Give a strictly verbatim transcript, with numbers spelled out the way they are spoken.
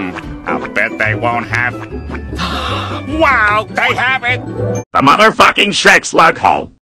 Hmm, I'll bet they won't have... Wow, they have it! The motherfucking Shrek Slug Hole.